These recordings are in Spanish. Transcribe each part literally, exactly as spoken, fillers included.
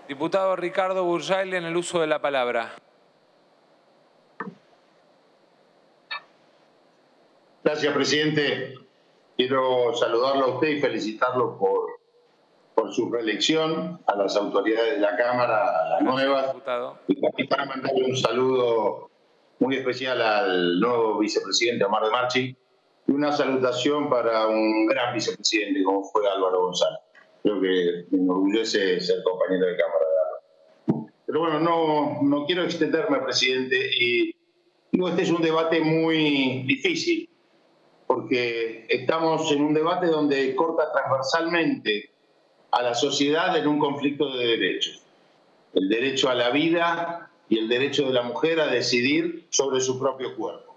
Diputado Ricardo Burjail, en el uso de la palabra. Gracias, presidente. Quiero saludarlo a usted y felicitarlo por, por su reelección, a las autoridades de la Cámara, a las nuevas. Diputado. Y también para mandarle un saludo muy especial al nuevo vicepresidente Omar de Marchi y una salutación para un gran vicepresidente como fue Álvaro González. Creo que me enorgullece ser compañero de Cámara de Álvaro. Pero bueno, no, no quiero extenderme, presidente, y digo, este es un debate muy difícil, porque estamos en un debate donde corta transversalmente a la sociedad en un conflicto de derechos. El derecho a la vida y el derecho de la mujer a decidir sobre su propio cuerpo.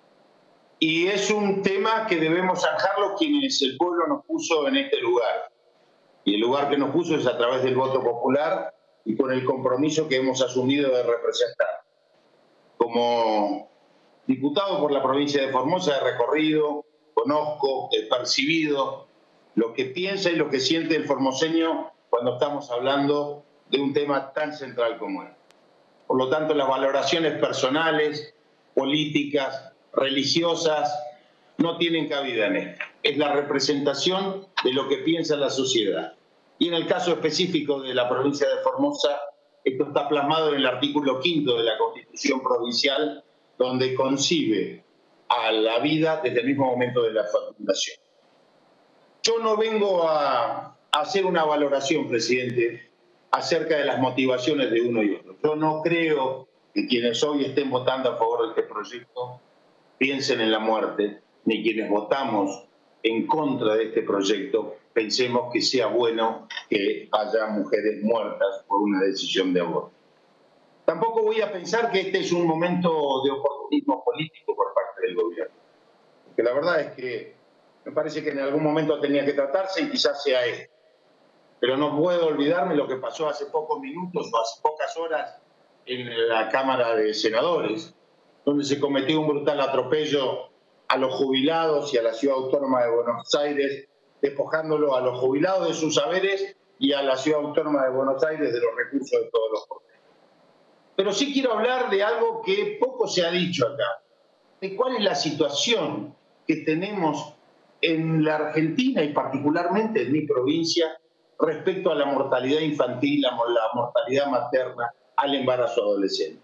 Y es un tema que debemos zanjarlo quienes el pueblo nos puso en este lugar. Y el lugar que nos puso es a través del voto popular y con el compromiso que hemos asumido de representar. Como diputado por la provincia de Formosa he recorrido, conozco, he percibido lo que piensa y lo que siente el formoseño cuando estamos hablando de un tema tan central como este. Por lo tanto, las valoraciones personales, políticas, religiosas, no tienen cabida en esto. Es la representación de lo que piensa la sociedad. Y en el caso específico de la provincia de Formosa, esto está plasmado en el artículo quinto de la Constitución Provincial, donde concibe a la vida desde el mismo momento de la fecundación. Yo no vengo a hacer una valoración, presidente, acerca de las motivaciones de uno y otro. Yo no creo que quienes hoy estén votando a favor de este proyecto piensen en la muerte, ni quienes votamos en contra de este proyecto pensemos que sea bueno que haya mujeres muertas por una decisión de aborto. Tampoco voy a pensar que este es un momento de oportunismo político por parte del gobierno. Porque la verdad es que me parece que en algún momento tenía que tratarse y quizás sea esto. Pero no puedo olvidarme lo que pasó hace pocos minutos o hace pocas horas en la Cámara de Senadores, donde se cometió un brutal atropello a los jubilados y a la Ciudad Autónoma de Buenos Aires, despojándolo a los jubilados de sus saberes y a la Ciudad Autónoma de Buenos Aires de los recursos de todos los porteños. Pero sí quiero hablar de algo que poco se ha dicho acá, de cuál es la situación que tenemos en la Argentina y particularmente en mi provincia respecto a la mortalidad infantil, a la mortalidad materna, al embarazo adolescente.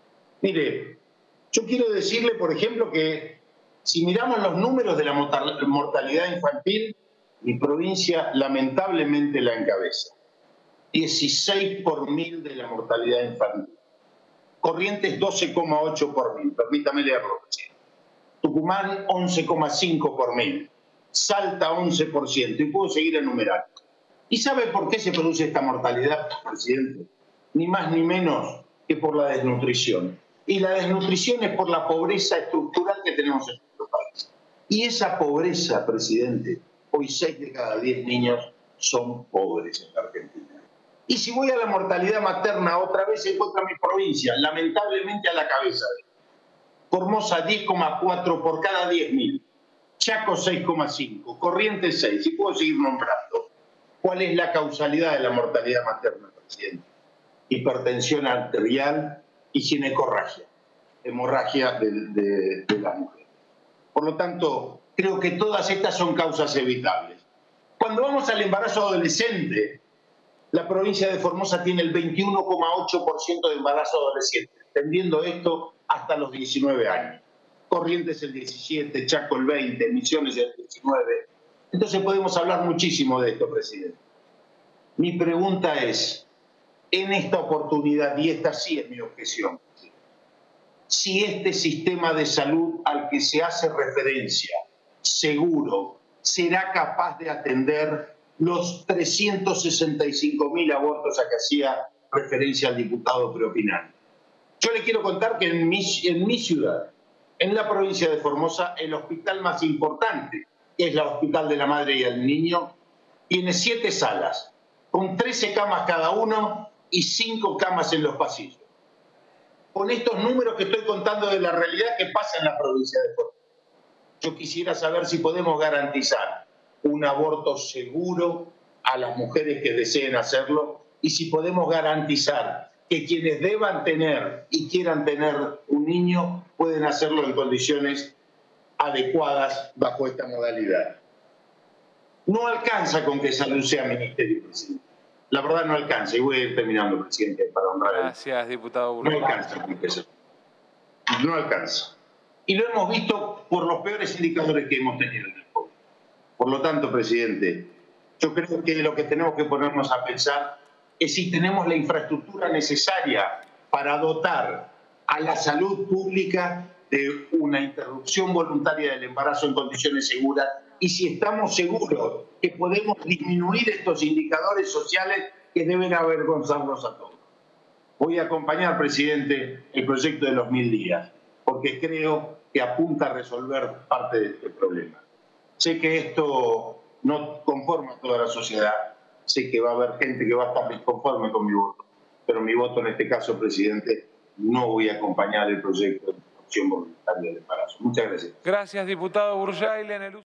Mire, yo quiero decirle, por ejemplo, que si miramos los números de la mortalidad infantil, mi provincia lamentablemente la encabeza. dieciséis por mil de la mortalidad infantil. Corrientes doce coma ocho por mil, permítame leerlo. Tucumán once coma cinco por mil. Salta once por ciento y puedo seguir enumerando. ¿Y sabe por qué se produce esta mortalidad, presidente? Ni más ni menos que por la desnutrición. Y la desnutrición es por la pobreza estructural que tenemos en nuestro país. Y esa pobreza, presidente, hoy seis de cada diez niños son pobres en la Argentina. Y si voy a la mortalidad materna, otra vez se encuentra mi provincia, lamentablemente a la cabeza de Formosa diez coma cuatro por cada diez mil, Chaco seis coma cinco, Corrientes seis, y puedo seguir nombrando. ¿Cuál es la causalidad de la mortalidad materna, presidente? Hipertensión arterial y ginecorragia, hemorragia de, de, de la mujer. Por lo tanto, creo que todas estas son causas evitables. Cuando vamos al embarazo adolescente, la provincia de Formosa tiene el veintiuno coma ocho por ciento de embarazo adolescente, extendiendo esto hasta los diecinueve años. Corrientes el diecisiete, Chaco el veinte, Misiones el diecinueve. Entonces podemos hablar muchísimo de esto, presidente. Mi pregunta es, en esta oportunidad, y esta sí es mi objeción, si este sistema de salud al que se hace referencia, seguro, será capaz de atender los trescientos sesenta y cinco mil abortos a que hacía referencia al diputado preopinante. Yo le quiero contar que en mi, en mi ciudad, en la provincia de Formosa, el hospital más importante, que es el Hospital de la Madre y el Niño, tiene siete salas, con trece camas cada uno y cinco camas en los pasillos. Con estos números que estoy contando de la realidad que pasa en la provincia de Formosa, yo quisiera saber si podemos garantizar un aborto seguro a las mujeres que deseen hacerlo y si podemos garantizar que quienes deban tener y quieran tener un niño pueden hacerlo en condiciones adecuadas bajo esta modalidad. No alcanza con que salud sea ministerio, presidente. La verdad no alcanza, y voy a ir terminando, presidente, para honrar. Gracias, diputado No Burgay. alcanza con que salud. No alcanza. Y lo hemos visto por los peores indicadores que hemos tenido en el COVID. Por lo tanto, presidente, yo creo que lo que tenemos que ponernos a pensar es si tenemos la infraestructura necesaria para dotar a la salud pública de una interrupción voluntaria del embarazo en condiciones seguras y si estamos seguros que podemos disminuir estos indicadores sociales que deben avergonzarnos a todos. Voy a acompañar, presidente, el proyecto de los mil días, porque creo que apunta a resolver parte de este problema. Sé que esto no conforma a toda la sociedad, sé que va a haber gente que va a estar disconforme con mi voto, pero mi voto en este caso, presidente, no voy a acompañar el proyecto de interrupción voluntaria del embarazo. Muchas gracias. Gracias, diputado Burgay. En el